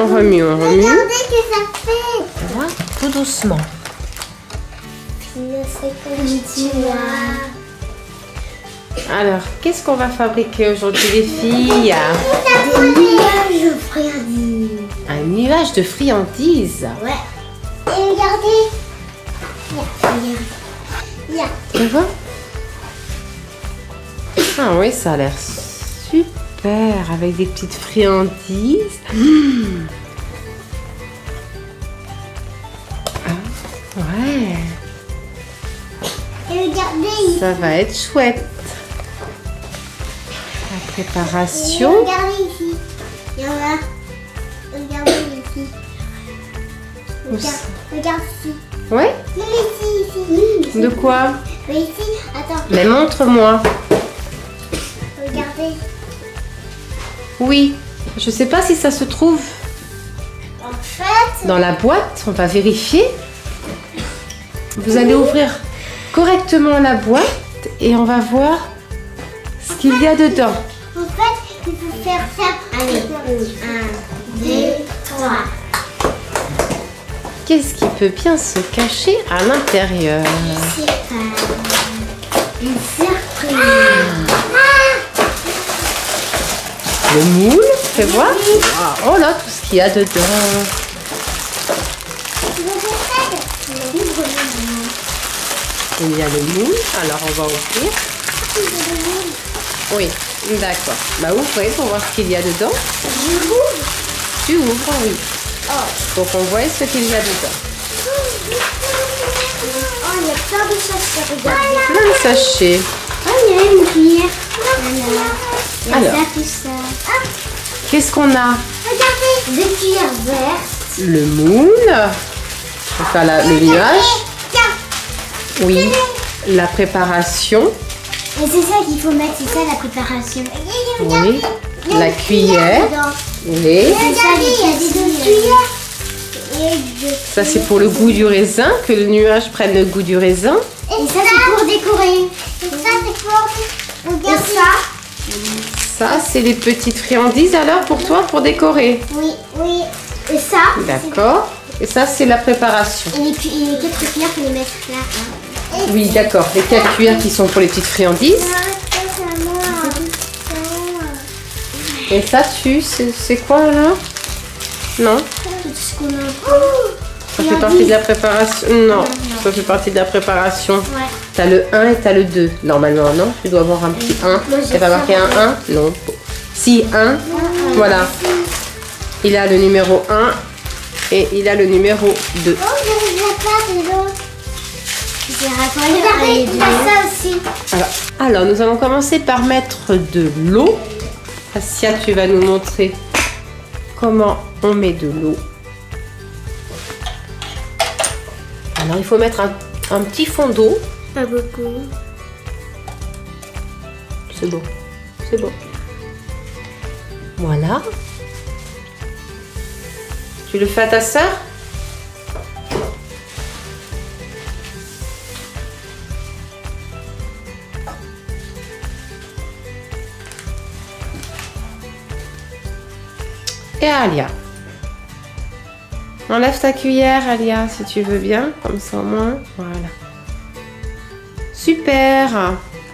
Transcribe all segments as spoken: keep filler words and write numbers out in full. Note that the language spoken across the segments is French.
remue, on remue. Regardez ce que ça fait. Tu vois, tout doucement. Alors, qu'est-ce qu'on va fabriquer aujourd'hui, les filles? Des nuages de friandises. Un nuage de friandises. Ouais. Et regardez. Regarde. Regarde. Tu vois? Ah oui, ça a l'air super avec des petites friandises. Mmh. Ah, ouais. Et regardez. Ça va être chouette. La préparation. Et regardez ici. Il y en a. Regardez ici. Regarde, regarde ici. Ouais? Mais ici, ici. De quoi? Mais ici, attends. Mais montre-moi. Regardez. Oui. Je sais pas si ça se trouve En fait. dans la boîte. On va vérifier. Vous allez ouvrir correctement la boîte et on va voir ce qu'il y a dedans. En fait, il faut faire ça. Allez. Un, deux, trois. Qu'est-ce qui peut bien se cacher à l'intérieur? C'est pas une surprise. Le moule, fais voir. Ah, oh là, tout ce qu'il y a dedans. Tu veux faire ça? Il y a le moule. Alors, on va ouvrir. Oui, d'accord. Bah, ouvrez pour voir ce qu'il y a dedans. Je l'ouvre. Tu ouvres, oui. Oh. Pour qu'on voit ce qu'il y a dedans. Oh, il y a plein de sachets. Regardez. Plein de sachets. Oh, il y a une cuillère. Il y a Alors. ça, tout ça. Ah, Qu'est-ce qu'on a? regardez. Deux cuillères vertes. Le moule. Pour faire la- le nuage. Tiens. Oui. La préparation. Et c'est ça qu'il faut mettre, c'est ça la préparation. Oui. La cuillère. Oui. C'est ça, il y a des deux cuillères. Et deux- Ça, c'est pour le goût du raisin, que le nuage prenne le goût du raisin. Et ça, c'est pour décorer. Et ça, c'est pour... Regarde ça. Ça, c'est les petites friandises alors pour toi, pour décorer. Oui, oui. Et ça. D'accord. Et ça, c'est la préparation. Et les, cu- et les quatre cuillères, faut les mettre là. Hein. Et Oui, d'accord. Les quatre cuillères qui sont pour les petites friandises. ça, c'est à moi. Et ça, tu, c'est c'est quoi là? Non, Tout ce qu'on a. ça fait partie de la préparation. Non, ça fait partie de la préparation. Ouais. T'as le un et t'as le deux. Normalement, non? Tu dois avoir un petit un. Moi, j'ai T'as pas ça, marqué un moi. un? Non. Si, un. Voilà. Il a le numéro un et il a le numéro deux. Oh, je ne pas de l'autre. Regardez, il y a ça aussi. Alors, alors, nous allons commencer par mettre de l'eau. Assia, tu vas nous montrer comment on met de l'eau. Alors, il faut mettre un, un petit fond d'eau. Pas beaucoup. C'est bon, c'est bon. Voilà. Tu le fais à ta sœur? Et à Alia. Enlève ta cuillère, Alia, si tu veux bien. Comme ça au moins. Voilà. Super.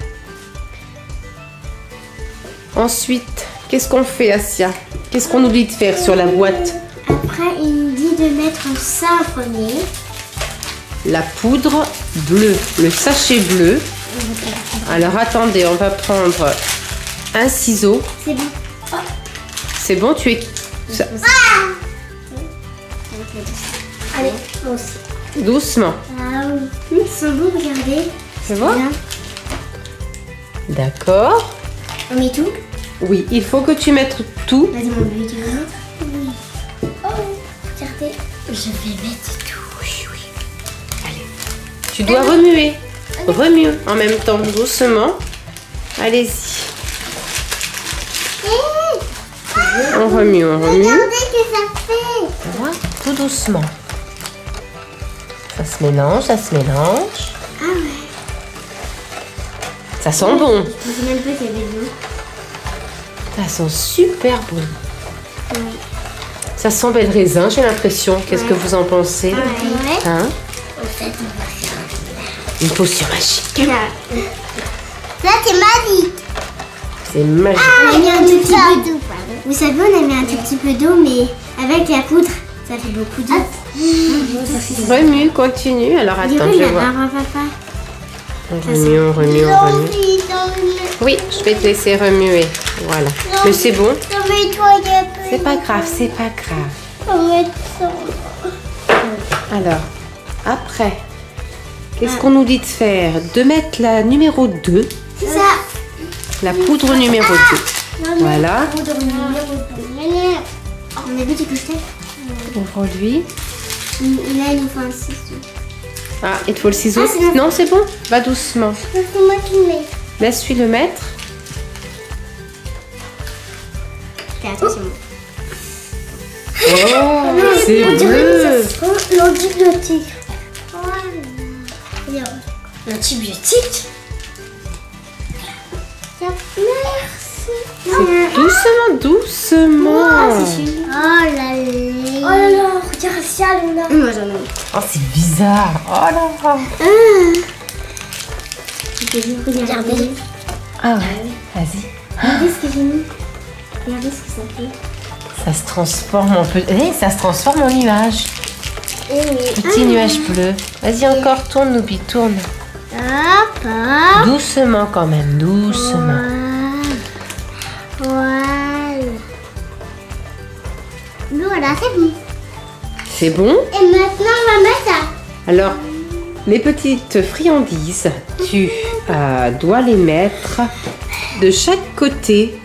Ensuite, qu'est-ce qu'on fait, Assia? Qu'est-ce qu'on oublie de faire sur la boîte? Après, il nous dit de mettre ça en premier. La poudre bleue, le sachet bleu. Alors attendez, on va prendre un ciseau. C'est bon. C'est bon, tu es... ça- Allez, moi aussi. Doucement. Ah oui. Ils sont beaux, regardez. Tu vois? Bien. D'accord. On met tout. Oui, il faut que tu mettes tout. Vas-y, mon bébé, tu veux mettre? Oui. Oh, regardez. Je vais mettre tout. Oui, oui. Allez. Tu dois remuer. Remue en même temps, doucement. Allez-y. On remue, on remue. Regardez ce que ça fait. Tu vois? Tout doucement. Ça se mélange, ça se mélange. Ah ouais. Ça sent bon. Je sais même pas s'il y avait de l'eau. Ça sent super bon. Ça sent bel raisin, j'ai l'impression. Qu'est-ce Ouais. que vous en pensez? Ouais. Hein? En fait, on va faire Une potion magique. ça, c'est magique. C'est magique. On a mis un tout petit peu d'eau. Vous savez, on a mis un tout petit peu d'eau, mais avec la poudre, ça fait beaucoup d'eau. Remue, continue. Alors attends, je vais voir. papa. On remue, on remue, on remue. Oui, je vais te laisser remuer. Voilà. Mais c'est bon. C'est pas grave, c'est pas grave. Alors, après, qu'est-ce qu'on nous dit de faire? De mettre la numéro deux, C'est ça. la poudre numéro deux. Voilà. On a vu du côté. Ouvre-lui. Il a une fois un ciseau. Ah, il te faut le ciseau? Ah, c'est bon. Non, c'est bon. Va doucement. C'est moi qui le mets. Laisse-lui le mettre. Fais attention. Oh, c'est bleu. L'antibiotique. Voilà. L'antibiotique. Merci. Doucement, doucement. Oh là là. Oh là là, regarde ça, Luna. Moi j'en ai. Oh, c'est bizarre. Oh là là. Regardez. Ah ouais, vas-y. Regardez ce que j'ai mis. Regardez ce que ça fait. Ça se transforme en peu... Eh, ça se transforme en nuage. Petit nuage bleu. Vas-y, encore, tourne, Noubi, tourne. Hop, hop. Doucement quand même, doucement. Voilà. Voilà, c'est bon. C'est bon? Et maintenant, on va mettre ça. Alors, les petites friandises, tu euh, dois les mettre de chaque côté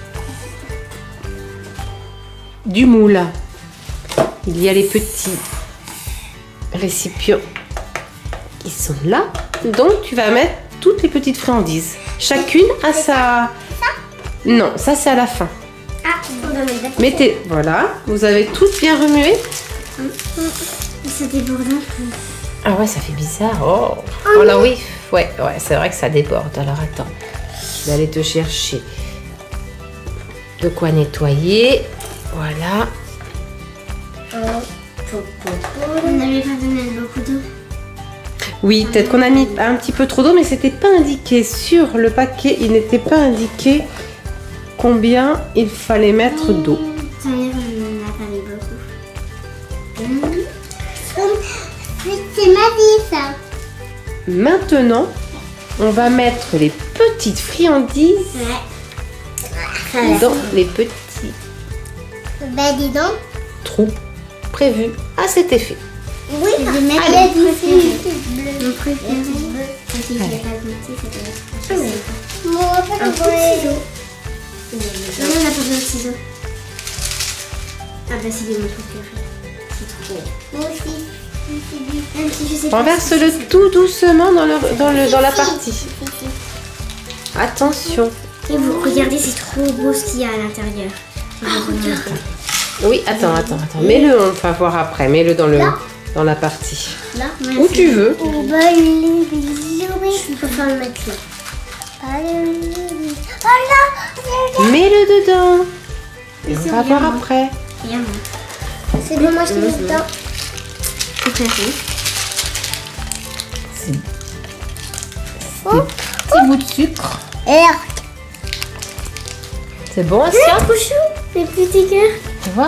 du moule. Il y a les petits récipients qui sont là. Donc, tu vas mettre toutes les petites friandises. Chacune a sa... Non, ça c'est à la fin. Ah, on va mettre d'accord. Mettez... Voilà, vous avez toutes bien remué. Ça déborde un peu. Ah ouais, ça fait bizarre. Oh, oh là oui, ouais, ouais, c'est vrai que ça déborde. Alors attends, je vais aller te chercher de quoi nettoyer. Voilà. On n'avait pas donné beaucoup d'eau. Oui, peut-être qu'on a mis un petit peu trop d'eau, mais c'était pas indiqué sur le paquet. Il n'était pas indiqué combien il fallait mettre d'eau. Ça veut dire qu'on en a pas mis beaucoup. C'est ma vie, ça. Maintenant, on va mettre les petites friandises Ouais. dans les petits Bah, dis donc. trous prévus à cet effet. Oui, je vais mettre Allez. mon préféré. Mon préféré. Si je l'ai pas goûté, ça doit être un coup de ciseau. Non, on n'a pas besoin de ciseaux. Ah bah c'est mon préféré. C'est trop. Moi aussi. Même si je sais pas. Renverse-le tout doucement dans, le, dans, le, dans la partie. Attention. Et vous regardez, c'est trop beau ce qu'il y a à l'intérieur. Oui, attends, attends, attends. Mets-le, on va voir après. Mets-le dans, le, dans la partie. Là, Où tu veux. Oh, bah, je préfère le mettre là. Oh là, Mets-le dedans. Et on c'est va bien. voir après. c'est bon, moi je te mets dedans. C'est petit bout de sucre. C'est bon, Asia? Couchou, les petits cœurs. Tu vois?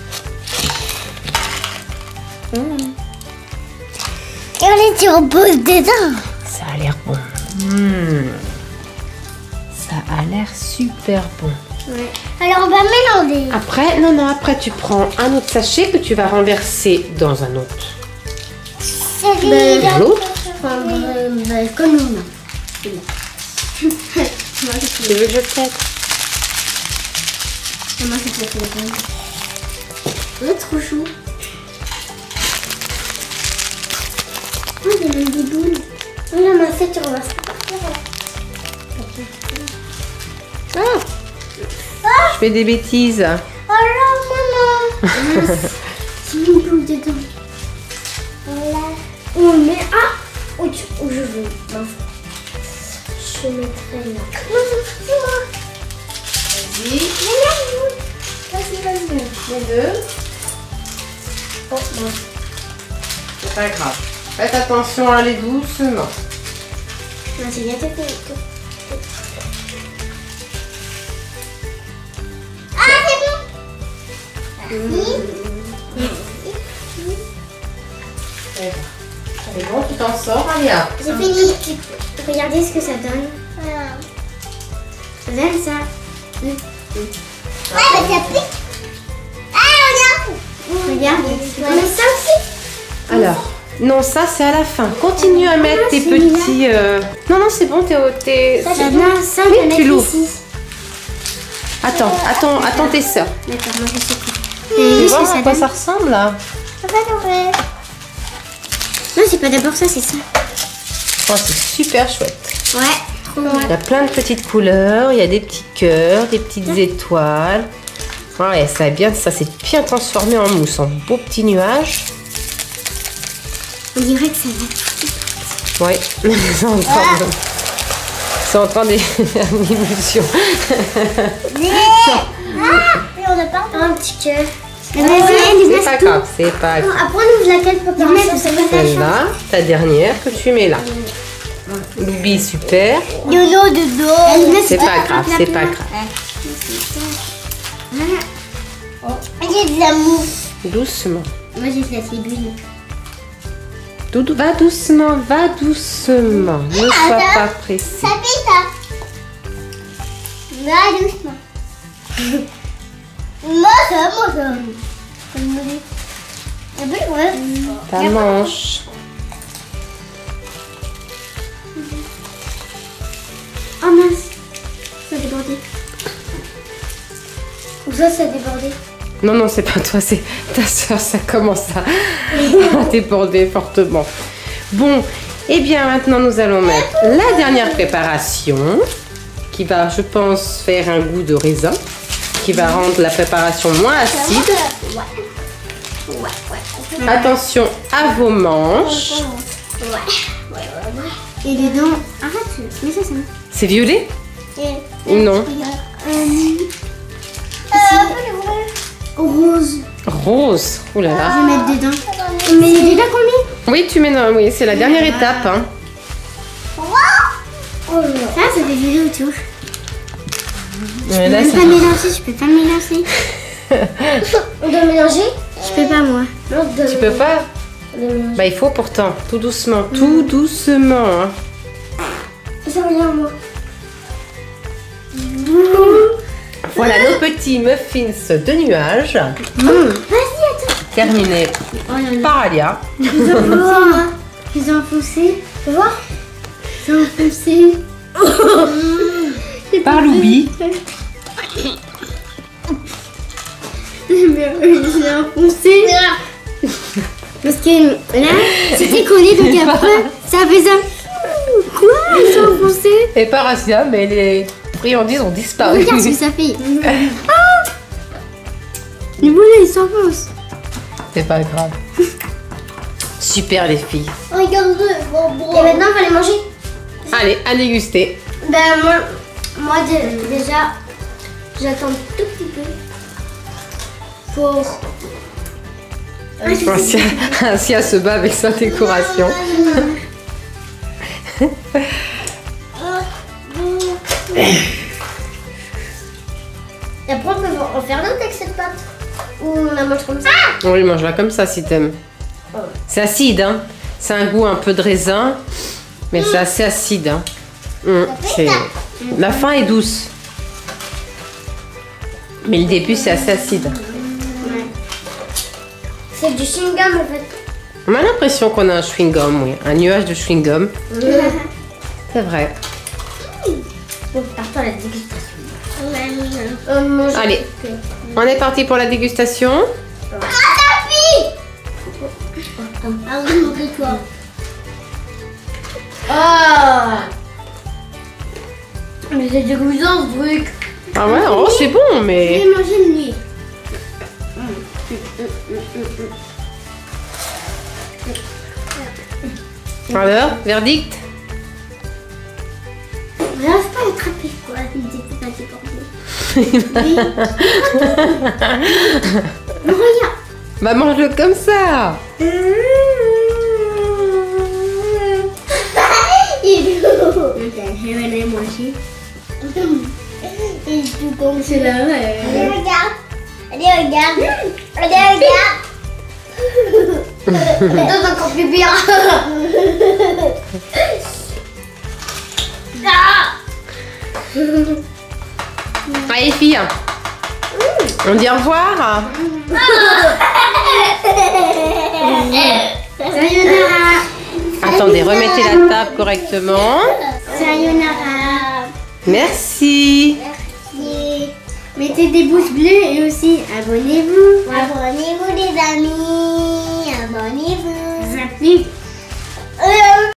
Regardez, tu reposes dedans. Ça a l'air bon. Mmh. Ça a l'air super bon. Ouais. Alors on va mélanger. Après, non, non, après tu prends un autre sachet que tu vas renverser dans un autre. Ben, Dans l'autre. comme nous. Tu veux que je t'aide? Moi je te le donne. Oh, trop chou. Oh, il y a même des boules. Oh là, ma fête, tu renverses pas. Ah, je fais des bêtises. Oh là, maman. C'est une boule dedans. Voilà. Oh, mais ah. Oh, tu... oh je veux. Mince. Je mettrai là. Non, c'est moi. Vas-y. Mais là, vas-y, vas-y. Mets-le. Oh, non. C'est pas grave. Faites attention à aller doucement. Non, c'est bien fait. Ah, c'est bon. Merci. C'est bon, tu t'en sors, Alia. J'ai fini. Regardez ce que ça donne. Ça donne ça. Mmh. Ouais, mais ça pique. Ah, regarde. Regarde. Mais ça aussi. Alors, non, ça c'est à la fin. Continue à mettre Ah, tes celui-là. petits... euh, Non, non, c'est bon, t'es... t'es- Ça, non, ça, on Oui, peut tu mettre l'ouvres. ici. Attends, attends, attends tes sœurs. D'accord, moi je sais pas. Tu Et vois qu'est-ce que à ça quoi donne? ça ressemble là? Non, c'est pas d'abord ça, c'est ça. Oh, c'est super chouette. Ouais, trop Il y a plein de petites couleurs, il y a des petits cœurs, des petites étoiles. Ouais, ça, a bien, ça s'est bien transformé en mousse, en beaux petits nuages. On dirait que ça va. Ouais, c'est en train de... c'est en train de faire une illusion. Mais on a pas un petit cœur. C'est pas grave, c'est pas grave. Après, on ouvre laquelle préparation? Celle-là, ta dernière que tu mets là. Loubi, super. Yolo de dos. C'est pas grave, c'est pas grave. J'ai de la mousse. Doucement. Moi, j'ai de la cibule. Doudou, va doucement, va doucement. Ne sois pas pressé. Ça pique, ça. Va doucement. Moi, ça, moi, ça. Ça pique, ouais. Ta manche. Oh mince, ça a débordé. Ou ça, ça a débordé. Non, non, c'est pas toi, c'est ta soeur, ça commence à, à déborder fortement. Bon, et bien maintenant nous allons mettre la dernière préparation qui va, je pense, faire un goût de raisin, qui va rendre la préparation moins acide. Ouais. Ouais, ouais. Attention à vos manches. Ouais. Ouais, ouais, ouais. Et dedans, arrête, mais ça, ça. C'est violet Et... ou non? Euh... Rose. Rose. Ouh là Je là. vais mettre dedans. Mais il y a déjà combien? Oui, tu mets dans, oui, c'est la dernière étape. Hein. Oh, ça, ça fait violet autour. Ouais, Je là, peux ça- pas mélanger, je peux pas mélanger. On doit mélanger? Je peux pas, moi. Tu peux pas? Bah, il faut pourtant. Tout doucement, tout doucement. Hein. Ça regarde moi. Voilà nos petits muffins de nuages. Vas-y, attends. Terminés Oh là là. par Alia. Je les ai enfoncés. Tu vois? Je les ai enfoncés. Par Loubi. Je les ai enfoncés. Parce que là, c'était collé, donc après, ça fait ça. Quoi? Ils sont enfoncés. Et par Asia, mais les friandises ont disparu. Regarde ce que ça fait. Ah! Les moulins, ils s'enfoncent. C'est pas grave. Super les filles. Regarde, bon, bon. Et maintenant, on va les manger. Allez, à déguster. Ben, moi, moi de- déjà, j'attends un tout petit peu pour... Ah, je sais Asia, Asia se bat avec sa décoration. Et après, on peut en faire d'autres avec cette pâte. Ou on la mange comme ça. On les mange-la comme ça si t'aimes. C'est acide, hein. C'est un goût un peu de raisin, mais c'est assez acide. Hein. Hum, c'est- La fin est douce. Mais le début, c'est assez acide. Ouais. C'est du chewing-gum en fait. On a l'impression qu'on a un chewing-gum, oui. Un nuage de chewing-gum. C'est vrai. Bon, partons à la dégustation. On mange. Allez, on est parti pour la dégustation. Ah, ta fille! Ah oui, montre-toi. Ah! Mais c'est dégoûtant ce truc. Ah ouais, oh, c'est bon, Je mais... vais manger le nez. Alors, verdict? J'arrive pas à attraper quoi, il était pas débordé. Oui. Non, regarde. Bah mange-le comme ça. Il est doux. Je vais aller manger. Il est tout comme c'est là. Allez, regarde. Allez, regarde. Allez, regarde. C'est encore plus pire. Allez filles, on dit au revoir. Sayonara. Attendez, remettez la table correctement. Sayonara. Merci. Merci. Mettez des pouces bleus et aussi abonnez-vous. Abonnez-vous les amis. Abonnez-vous. Ça fait